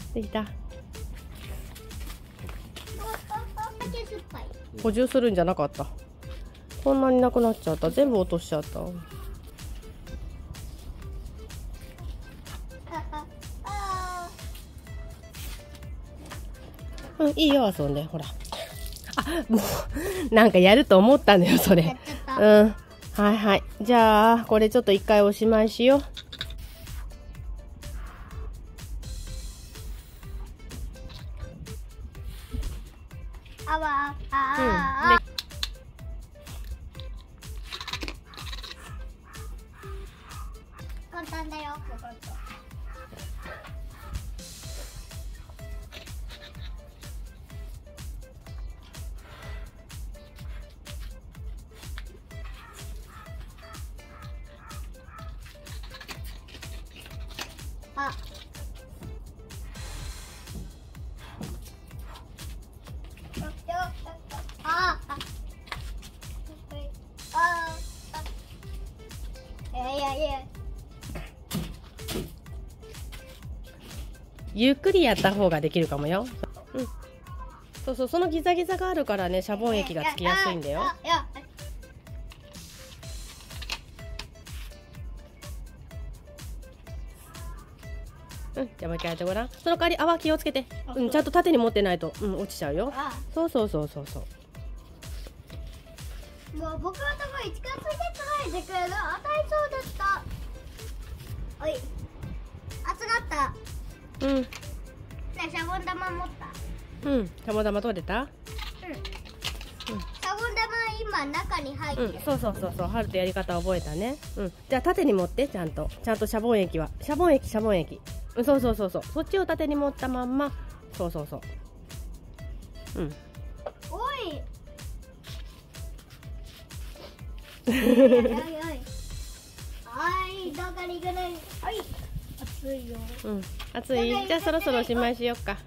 できた。補充するんじゃなかった。こんなになくなっちゃった。全部落としちゃった。うん、いいよ、遊んで。ほら。あ、もう、なんかやると思ったんだよ、それ。うん。はいはい。じゃあ、これちょっと一回おしまいしよう。 あわあ。 簡単だよ、ここと。あ。 ゆっくりやった方ができるかもよ。うん。そうそう、そのギザギザがあるからね、シャボン液がつきやすいんだよ。うん、じゃあもう一回やってごらん。その代わり泡気をつけて。うん、ちゃんと縦に持ってないと、うん、落ちちゃうよ。そうそうそうそうそう。 もう僕のところに近づいてこないでくれる。当たりそうだった。おい、熱かった。 うん。 ね、シャボン玉持った。 うん、シャボン玉取れた？ うん。シャボン玉今中に入ってる。 そうそうそうそう、ハルトやり方覚えたね。うん。じゃあ縦に持ってちゃんとシャボン液はシャボン液。うん、そうそうそうそう。そっちを縦に持ったまんま。そうそうそう。うん。 おい。おいおいおい。はい、どこに行くの？はい。熱いよ。 うん、熱い。じゃあそろそろおしまいしよっか。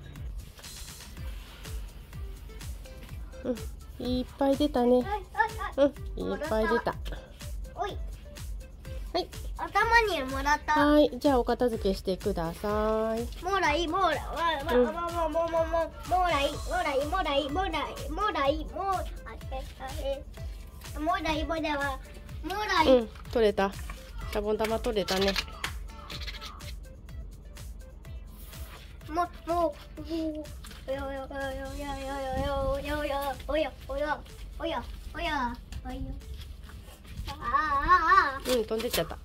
うん、いっぱい出たね。うん、いっぱい出た。 おい。 はい。 頭にもらった。 はい、じゃあお片付けしてください。 もうらい、もうらい、 うん、取れた。シャボン玉取れたね。うん、飛んでっちゃった。